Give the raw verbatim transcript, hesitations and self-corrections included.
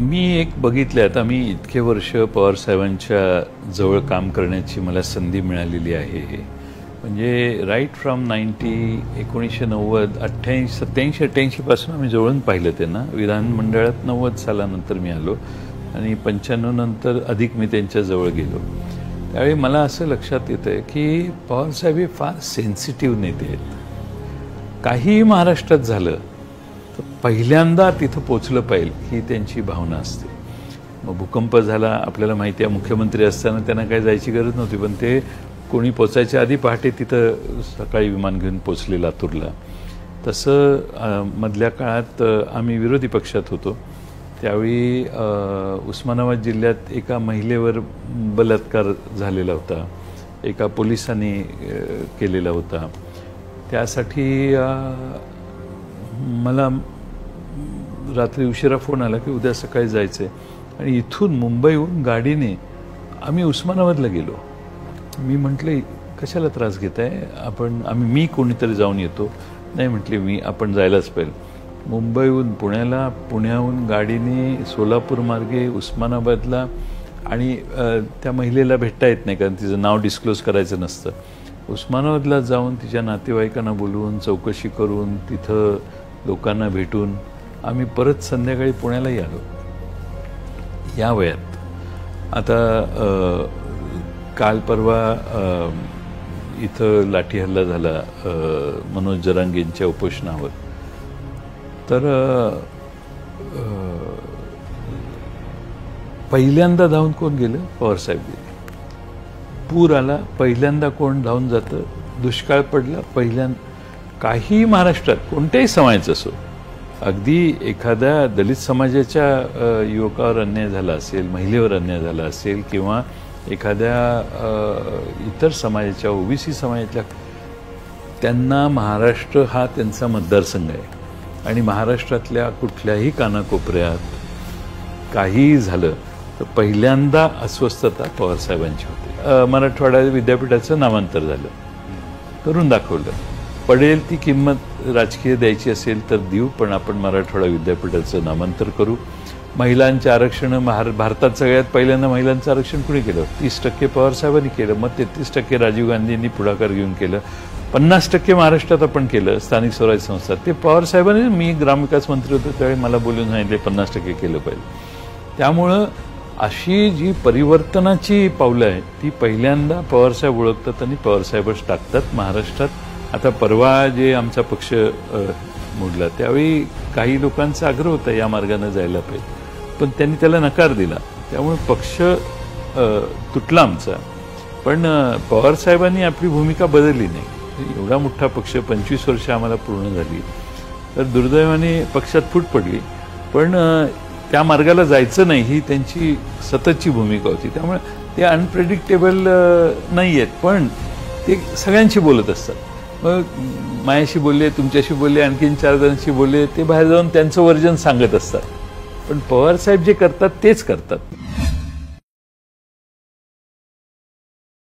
मी एक बघितलं आता मी इतके वर्ष पवार साहेबांच्या जवळ काम करण्याची मला संधी मिळालेली आहे. म्हणजे राईट फ्रॉम नाईन्टी एकोणीसशे नव्वद अठ्ठ्याऐंशी सत्याऐंशी अठ्ठ्याऐंशी पासून आम्ही जवळून पाहिलं त्यांना. विधानमंडळात नव्वद सालानंतर मी आलो आणि पंच्याण्णव नंतर अधिक मी त्यांच्या जवळ गेलो. त्यावेळी मला असं लक्षात येतं की पवारसाहेब हे फार सेन्सिटिव्ह नेते आहेत. काहीही महाराष्ट्रात झालं तर पहिल्यांदा तिथं पोचलं पाहिजे ही त्यांची भावना असते. मग भूकंप झाला आपल्याला माहिती आहे, मुख्यमंत्री असताना त्यांना काही जायची गरज नव्हती, पण ते कोणी पोचायच्या आधी पहाटे तिथं सकाळी विमान घेऊन पोचले लातूरला. तसं मधल्या काळात आम्ही विरोधी पक्षात होतो त्यावेळी उस्मानाबाद जिल्ह्यात एका महिलेवर बलात्कार झालेला होता, एका पोलिसांनी केलेला होता. त्यासाठी मला रात्री उशिरा फोन आला की उद्या सकाळी जायचं आहे आणि इथून मुंबईहून गाडीने आम्ही उस्मानाबादला गेलो. मी म्हटलं कशाला त्रास घेत आहे आपण, आम्ही मी कोणीतरी जाऊन येतो. नाही म्हटले मी आपण जायलाच पाहिजे. मुंबईहून पुण्याला, पुण्याहून गाडीने सोलापूर मार्गे उस्मानाबादला आणि त्या महिलेला भेटता येत नाही कारण तिचं नाव डिस्क्लोज करायचं नसतं. उस्मानाबादला जाऊन तिच्या नातेवाईकांना बोलवून चौकशी करून तिथं लोकांना भेटून आम्ही परत संध्याकाळी पुण्यालाही आलो. या वयात आता काल परवा इथं लाठी हल्ला झाला मनोज जरांगेंच्या उपोषणावर. तर पहिल्यांदा धावून कोण गेलं? पवारसाहेब गेले. पूर आला पहिल्यांदा कोण धावून जातं? दुष्काळ पडला पहिल्यांदा. काही महाराष्ट्रात कोणत्याही समाजाचं असो, अगदी एखाद्या दलित समाजाच्या युवकावर अन्याय झाला असेल, महिलेवर अन्याय झाला असेल किंवा एखाद्या इतर समाजाच्या ओबीसी समाजातल्या, त्यांना महाराष्ट्र हा त्यांचा मतदारसंघ आहे आणि महाराष्ट्रातल्या कुठल्याही कानाकोपऱ्यात काहीही झालं तर पहिल्यांदा अस्वस्थता पवारसाहेबांची होते. मराठवाडा विद्यापीठाचं नामांतर झालं, करून दाखवलं. पडेल ती किंमत राजकीय द्यायची असेल तर देऊ, पण आपण मराठवाडा विद्यापीठाचं नामांतर करू. महिलांचे आरक्षण महार भारतात सगळ्यात पहिल्यांदा महिलांचं आरक्षण कुणी केलं? तीस टक्के पवारसाहेबांनी केलं. मग तेहतीस टक्के राजीव गांधींनी पुढाकार घेऊन केलं. पन्नास टक्के महाराष्ट्रात आपण केलं स्थानिक स्वराज्य संस्था. ते पवारसाहेबांनी, मी ग्रामविकास मंत्री होतो त्यावेळी मला बोलून सांगितले पन्नास टक्के केलं पाहिजे. त्यामुळं अशी जी परिवर्तनाची पावलं आहेत ती पहिल्यांदा पवारसाहेब ओळखतात आणि पवारसाहेबच टाकतात महाराष्ट्रात. आता परवा जे आमचा पक्ष मोडला त्यावेळी काही लोकांचा आग्रह होता या मार्गाने जायला पाहिजे, पण त्यांनी त्याला नकार दिला. त्यामुळे पक्ष तुटला आमचा. पण पवारसाहेबांनी आपली भूमिका बदलली नाही. एवढा मोठा पक्ष पंचवीस वर्ष आम्हाला पूर्ण झाली तर दुर्दैवाने पक्षात फूट पडली, पण त्या मार्गाला जायचं नाही ही त्यांची सततची भूमिका होती. त्यामुळे ते अनप्रेडिक्टेबल नाही आहेत, पण ते सगळ्यांशी बोलत असतात. मग माझ्याशी बोलले, तुमच्याशी बोलले, आणखीन चार जणांशी बोलले, ते बाहेर जाऊन त्यांचं वर्जन सांगत असतात. पण पवारसाहेब जे करतात तेच करतात.